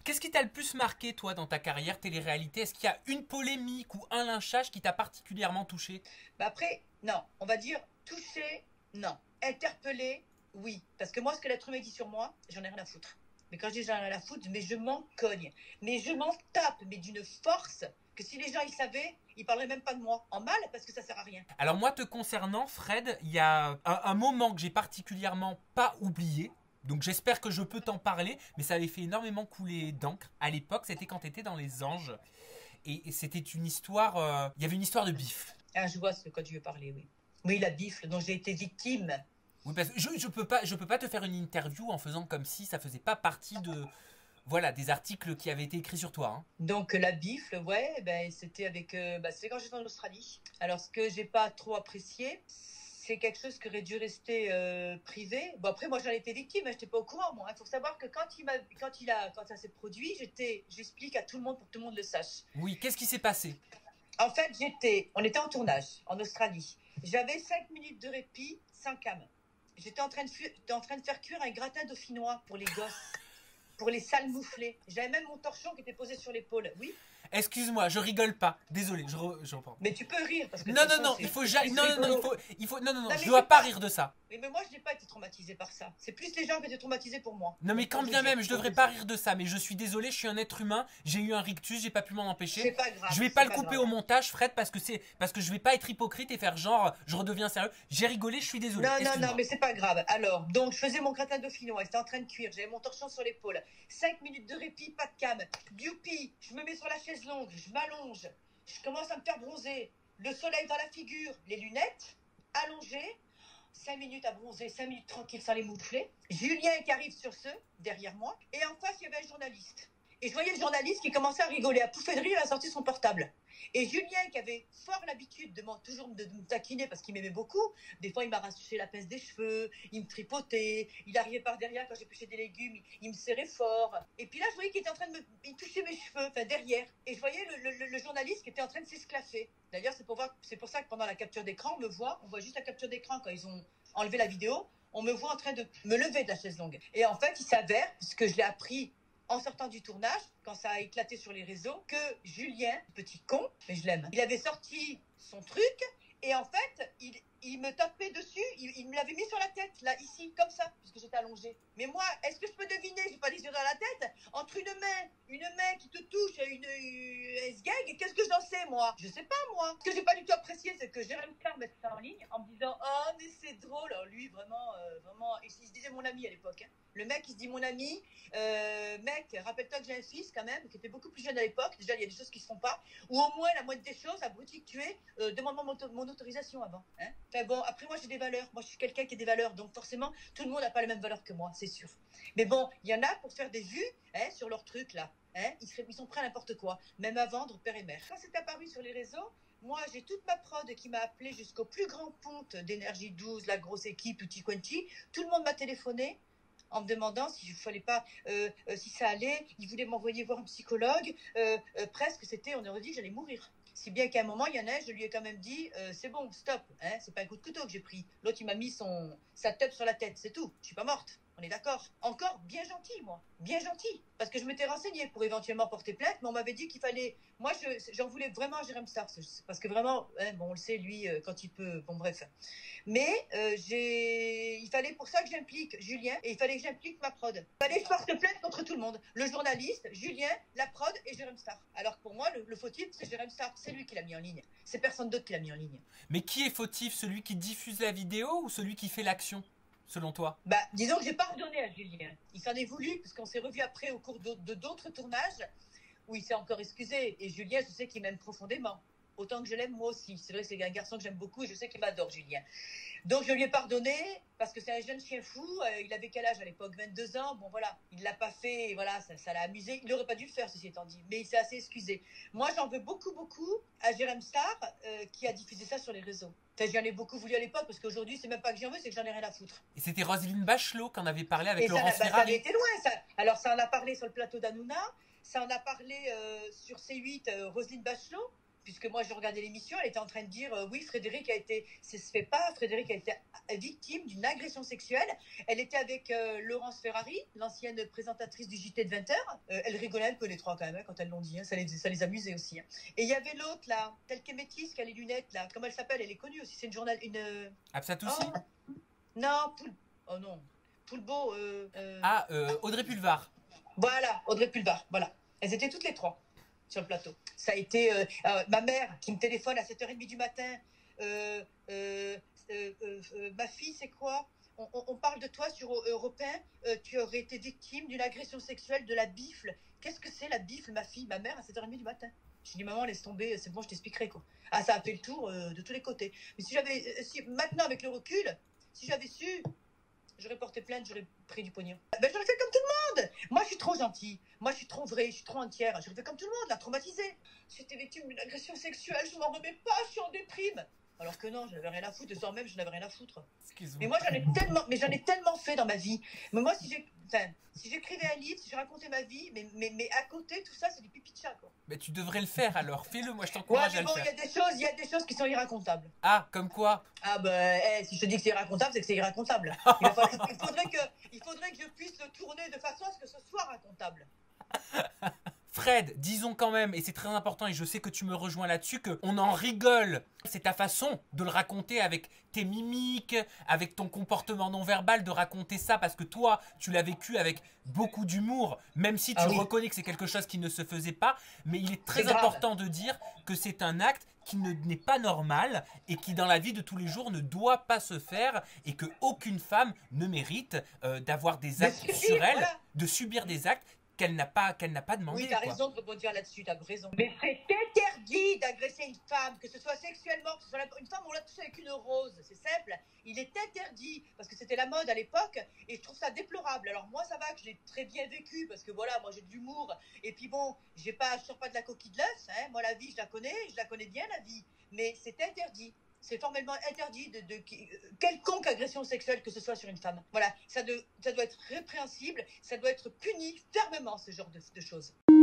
Qu'est-ce qui t'a le plus marqué, toi, dans ta carrière télé-réalité? Est-ce qu'il y a une polémique ou un lynchage qui t'a particulièrement touché? Bah après, non, on va dire touché, non. Interpellé, oui. Parce que moi, ce que l'être humain dit sur moi, j'en ai rien à foutre. Mais quand je dis j'en ai rien à foutre, mais je m'en cogne. Mais je m'en tape, mais d'une force que si les gens ils savaient, ils parleraient même pas de moi. En mal, parce que ça sert à rien. Alors moi, te concernant, Fred, il y a un moment que j'ai particulièrement pas oublié. Donc j'espère que je peux t'en parler, mais ça avait fait énormément couler d'encre. À l'époque, c'était quand t'étais dans Les Anges. Et c'était une histoire... Il y avait une histoire de bif. Ah, je vois ce que tu veux parler, oui. Oui, la bifle dont j'ai été victime. Oui, parce que je peux pas te faire une interview en faisant comme si ça faisait pas partie de... Voilà, des articles qui avaient été écrits sur toi. Hein. Donc la bifle, ouais, ben, c'était avec, c'est quand j'étais en Australie. Alors ce que j'ai pas trop apprécié, c'est quelque chose qui aurait dû rester privé. Bon après moi j'en étais victime, hein, j'étais pas au courant moi. Il faut savoir que quand ça s'est produit, j'explique à tout le monde pour que tout le monde le sache. Oui, qu'est-ce qui s'est passé? En fait on était en tournage en Australie. J'avais 5 minutes de répit sans cam. J'étais en train de faire cuire un gratin dauphinois pour les gosses. Pour les sales mouflés. J'avais même mon torchon qui était posé sur l'épaule. Oui. Excuse-moi, je rigole pas. Désolé, je reprends. Mais tu peux rire parce que Non, non, non, il faut jamais. Non, non, non, non, non, non, non, je dois pas rire de ça. Mais moi, je n'ai pas été traumatisée par ça. C'est plus les gens qui étaient traumatisés pour moi. Non, mais quand bien même, je devrais pas rire de ça. Mais je suis désolé, je suis un être humain. J'ai eu un rictus, j'ai pas pu m'en empêcher. C'est pas grave. Je vais pas le couper au montage, Fred, parce que je vais pas être hypocrite et faire genre, je redeviens sérieux. J'ai rigolé, je suis désolé. Non, non, non, mais c'est pas grave. Alors, donc, je faisais mon gratin dauphinois. C'était en train de cuire. J'avais mon torchon sur l'épaule. 5 minutes de répit, pas de cam. Youpi, je me mets sur la chaise longue. Je m'allonge. Je commence à me faire bronzer. Le soleil dans la figure. Les lunettes. Allongé. 5 minutes à bronzer, 5 minutes tranquille sans les moufler. Julien qui arrive sur ce, derrière moi. Et en face, il y avait un journaliste. Et je voyais le journaliste qui commençait à rigoler, à pouffer de rire, à sortir son portable. Et Julien, qui avait fort l'habitude toujours de me taquiner parce qu'il m'aimait beaucoup, des fois il m'a arraché la pince des cheveux, il me tripotait, il arrivait par derrière quand j'épluchais des légumes, il me serrait fort. Et puis là, je voyais qu'il était en train de il touchait mes cheveux, enfin derrière. Et je voyais le journaliste qui était en train de s'esclaffer. D'ailleurs, c'est pour ça que pendant la capture d'écran, on voit juste la capture d'écran quand ils ont enlevé la vidéo, on me voit en train de me lever de la chaise longue. Et en fait, il s'avère, puisque je l'ai appris en sortant du tournage, quand ça a éclaté sur les réseaux, que Julien, petit con, mais je l'aime, il avait sorti son truc et en fait, il me tapait dessus, il me l'avait mis sur la tête, là, ici, comme ça, puisque j'étais allongée. Mais moi, est-ce que je peux deviner, j'ai pas les yeux dans la tête, entre une main qui te touche et une S-gag, qu'est-ce que j'en sais, moi? Je sais pas, moi. Ce que j'ai pas du tout apprécié, c'est que Jérôme Carr mette ça en ligne en me disant, oh, mais c'est drôle. Alors lui, vraiment, il se disait mon ami à l'époque, hein. Le mec, il se dit mon ami, mec, rappelle-toi que j'ai un fils quand même, qui était beaucoup plus jeune à l'époque. Déjà, il y a des choses qui se font pas. Ou au moins, la moindre des choses, abruti que tu es, demande-moi mon autorisation avant. Hein. Enfin bon, après, moi, j'ai des valeurs. Moi, je suis quelqu'un qui a des valeurs. Donc, forcément, tout le monde n'a pas les mêmes valeurs que moi, c'est sûr. Mais bon, il y en a pour faire des vues hein, sur leur truc, là. Hein, ils sont prêts à n'importe quoi, même à vendre père et mère. Quand c'est apparu sur les réseaux, moi, j'ai toute ma prod qui m'a appelé jusqu'au plus grand compte d'Énergie 12, la grosse équipe, Tutti Quanti. Tout le monde m'a téléphoné en me demandant si si ça allait. Ils voulaient m'envoyer voir un psychologue. Presque, on aurait dit que j'allais mourir. Si bien qu'à un moment, il y en a, je lui ai quand même dit, c'est bon, stop, hein, c'est pas un coup de couteau que j'ai pris. L'autre, il m'a mis sa teub sur la tête, c'est tout. Je suis pas morte. On est d'accord. Encore bien gentil, moi. Bien gentil. Parce que je m'étais renseignée pour éventuellement porter plainte, mais on m'avait dit qu'il fallait. Moi, j'en voulais vraiment à Jérôme Star. Parce que vraiment, hein, bon, on le sait, lui, quand il peut. Bon, bref. Mais il fallait pour ça que j'implique Julien et il fallait que j'implique ma prod. Il fallait que je porte plainte contre tout le monde. Le journaliste, Julien, la prod et Jérôme Star. Alors que pour moi, le fautif, c'est Jérôme Star. C'est lui qui l'a mis en ligne. C'est personne d'autre qui l'a mis en ligne. Mais qui est fautif, celui qui diffuse la vidéo ou celui qui fait l'action, selon toi? Bah, disons que j'ai pas redonné à Julien. Il s'en est voulu, parce qu'on s'est revu après au cours de d'autres tournages, où il s'est encore excusé. Et Julien, je sais qu'il m'aime profondément. Autant que je l'aime, moi aussi. C'est vrai que c'est un garçon que j'aime beaucoup et je sais qu'il m'adore, Julien. Donc, je lui ai pardonné, parce que c'est un jeune chien fou. Il avait quel âge à l'époque? 22 ans. Bon, voilà. Il l'a pas fait, et voilà, ça l'a amusé. Il n'aurait pas dû le faire, ceci étant dit. Mais il s'est assez excusé. Moi, j'en veux beaucoup, beaucoup à Jérôme Star, qui a diffusé ça sur les réseaux. Enfin, j'en ai beaucoup voulu à l'époque, parce qu'aujourd'hui, c'est même pas que j'en veux, c'est que j'en ai rien à foutre. Et c'était Roselyne Bachelot qu'on avait parlé avec Et Laurence ça Ferrari. avait été loin, ça. Alors, ça en a parlé sur le plateau d'Hanouna. Ça en a parlé sur C8, Roselyne Bachelot. puisque moi je regardais l'émission, elle était en train de dire oui, Frédéric a été, ça se fait pas, Frédéric a été victime d'une agression sexuelle. Elle était avec Laurence Ferrari, l'ancienne présentatrice du JT de 20h. Elle rigolait un peu les trois quand même, hein, quand elles l'ont dit, hein, ça les amusait aussi. Hein. Et il y avait l'autre là, telle qu'est métisse, qui a les lunettes là, comment elle s'appelle? Elle est connue aussi, c'est une journal, une. Absatoussi. Oh, non, oh non, Poulbeau. Audrey Pulvar. Voilà, Audrey Pulvar, voilà. Elles étaient toutes les trois sur le plateau. Ça a été ma mère qui me téléphone à 7h30 du matin. Ma fille, c'est quoi? On parle de toi sur Europe 1. Tu aurais été victime d'une agression sexuelle de la bifle. Qu'est-ce que c'est la bifle, ma fille? Ma mère à 7h30 du matin. Je dis, maman, laisse tomber, c'est bon, je t'expliquerai, quoi. Ah, ça a fait le tour de tous les côtés. Mais si j'avais, maintenant, avec le recul, si j'avais su, j'aurais porté plainte, j'aurais pris du pognon. Ben, j'aurais fait comme tout le monde. Moi, je suis trop gentille. Moi, je suis trop vraie, je suis trop entière. J'aurais fait comme tout le monde, la traumatisée. J'étais victime d'une agression sexuelle, je m'en remets pas, je suis en déprime. Alors que non, je n'avais rien à foutre. Le soir même, je n'avais rien à foutre. Excuse-moi. Mais moi, j'en ai tellement fait dans ma vie. Mais moi, si j'écrivais un livre, si je racontais ma vie, mais à côté, tout ça, c'est du pipi de chat, quoi. Mais tu devrais le faire alors. Fais-le, moi je t'encourage à le faire. Il y a des choses qui sont irracontables. Ah, comme quoi? Ah si je te dis que c'est irracontable, c'est que c'est irracontable. Il faudrait que je puisse le tourner de façon à ce que ce soit racontable. Fred, disons quand même, et c'est très important et je sais que tu me rejoins là-dessus, qu'on en rigole. C'est ta façon de le raconter avec tes mimiques, avec ton comportement non verbal, de raconter ça parce que toi, tu l'as vécu avec beaucoup d'humour, même si tu reconnais que c'est quelque chose qui ne se faisait pas. Mais il est très important de dire que c'est un acte qui n'est pas normal et qui dans la vie de tous les jours ne doit pas se faire et que aucune femme ne mérite d'avoir des actes sur elle, de subir des actes qu'elle n'a pas demandé. Oui, t'as raison de rebondir là-dessus, t'as raison. Mais c'est interdit d'agresser une femme, que ce soit sexuellement, que ce soit une femme, on l'a touché avec une rose, c'est simple. Il est interdit, parce que c'était la mode à l'époque, et je trouve ça déplorable. Alors moi, ça va, que je l'ai très bien vécu, parce que voilà, moi j'ai de l'humour, et puis bon, je sors pas de la coquille de l'œuf, hein. Moi la vie, je la connais bien la vie, mais c'est interdit. C'est formellement interdit de quelconque agression sexuelle que ce soit sur une femme. Voilà, ça doit être répréhensible, ça doit être puni fermement, ce genre de choses.